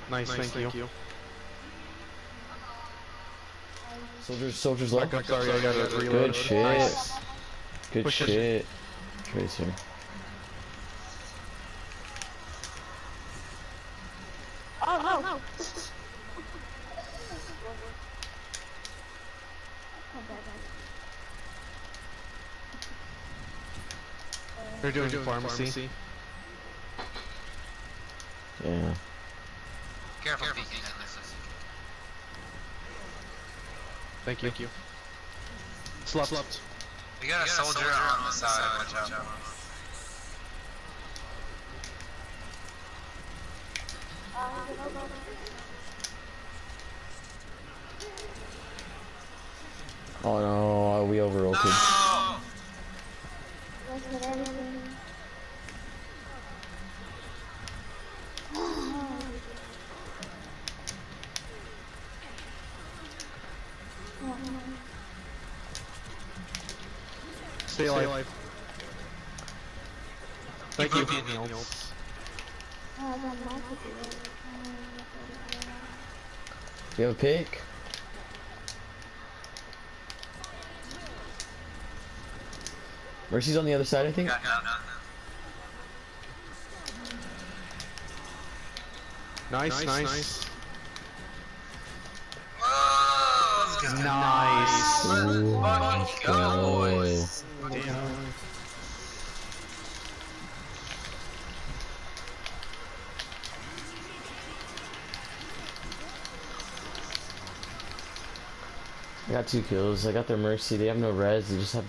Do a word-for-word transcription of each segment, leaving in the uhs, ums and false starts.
Nice, nice, thank, thank you. you. Soldiers, soldiers left. Back up, sorry, I gotta reload. Good shit. Nice. Good Push shit. it. Tracer. Oh no! no. They're doing, doing pharmacy. pharmacy. Yeah. Careful, Careful peeking in this. Thank you. Thank you. Slept. Slept. We got a soldier, soldier on the side, side. Watch out. out. Oh no, are we over rotated? No! Stay alive. Stay alive. Thank you. you. You have a pick? Mercy's on the other side, I think. Yeah, no, no, no. Nice, nice. nice. Oh, let's go. Nice. Ooh, Let's go, boys. Damn. I got two kills. I got their Mercy. They have no res. They just have.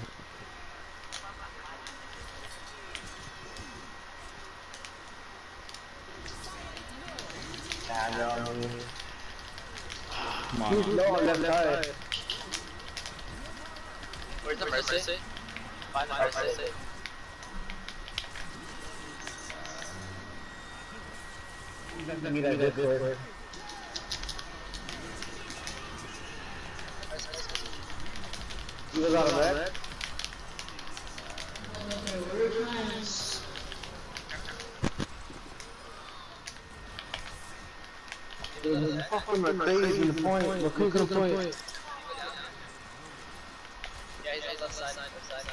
Come on. No, left side. Where's the Mercy? Find the Mercy. Meet at Discord. He was out of red. There's a fucking Mercedes in the point. Look who's in the point. Yeah, he's, he's left side, left side.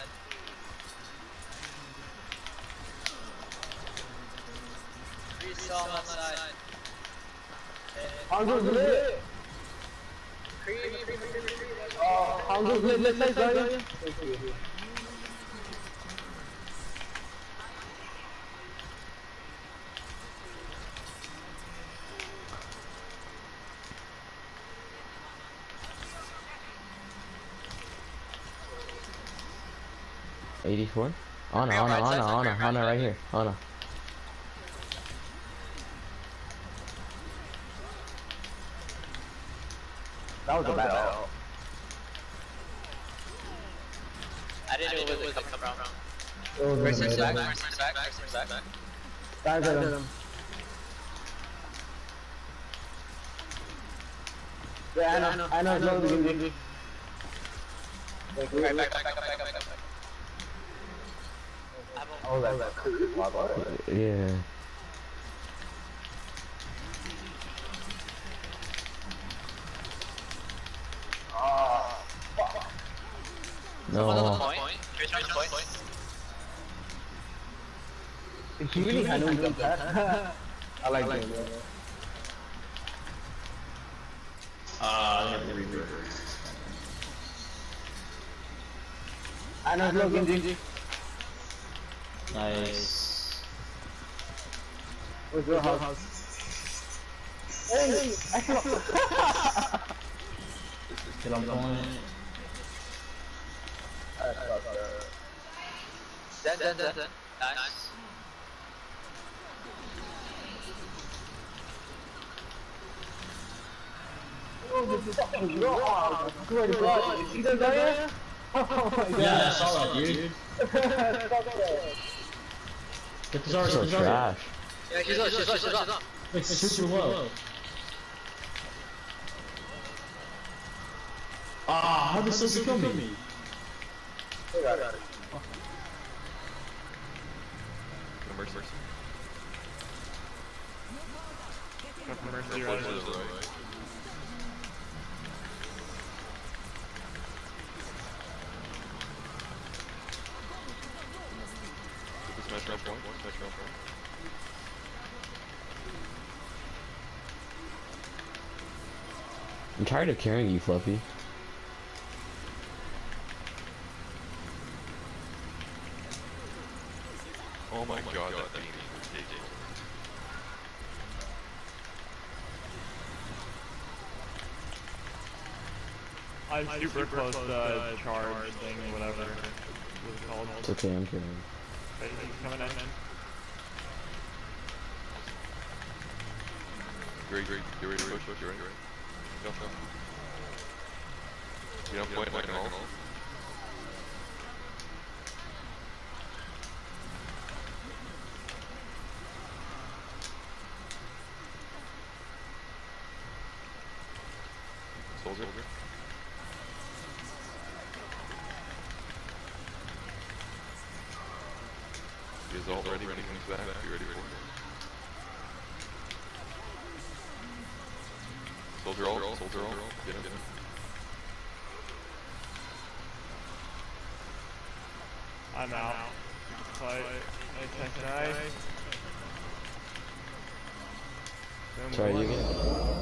Three saw on left side. Hanzo's lit. Creep, creep, creep, creep, creep. Oh, Hanzo's lit. Let's say Zion. Thank you. eighty-four? Ana, Ana, Ana, Ana, Ana right here. Ana. That was a bad out. I didn't know where it was coming from. It was Mercy's a back, bad Mercy's back, Mercy's back. Guys at him. Yeah, I know. I know. I know. We can do. Right, back, back, back, back, back, back. Oh, that's cool. Yeah. Oh, fuck. No. Point. Here's the point. He really had no jump pad. I like that. Ah, I have to reverse. I know. Logan, G G. Nice. Where's your house? Hey, I feel. Kill on point. Dead, dead, dead, dead. Nice. Oh, this is fucking raw. I swear to God. You see that guy? Oh my God. Yeah, I saw that, dude. Get the Zara, get the Zara. Trash. Yeah, she's up, she's up, she's up. Wait, super low. Ah, how did this kill me? Go for Mercy Go right. to the right. Smash down point, smash down point. I'm tired of carrying you, Fluffy. Oh my god, that thing is ridiculous. I'm super close to charge thing, whatever it was called. It's okay, I'm carrying. Wait, he's coming in. Great, great, get ready to push, push, get ready. Go, go. Get on point like an all. Soldier. He is all ready when he comes back. Be ready for it. Soldier all, soldier all. Get him, get him. I'm out. Fight. Nice, nice, nice. Sorry, you again?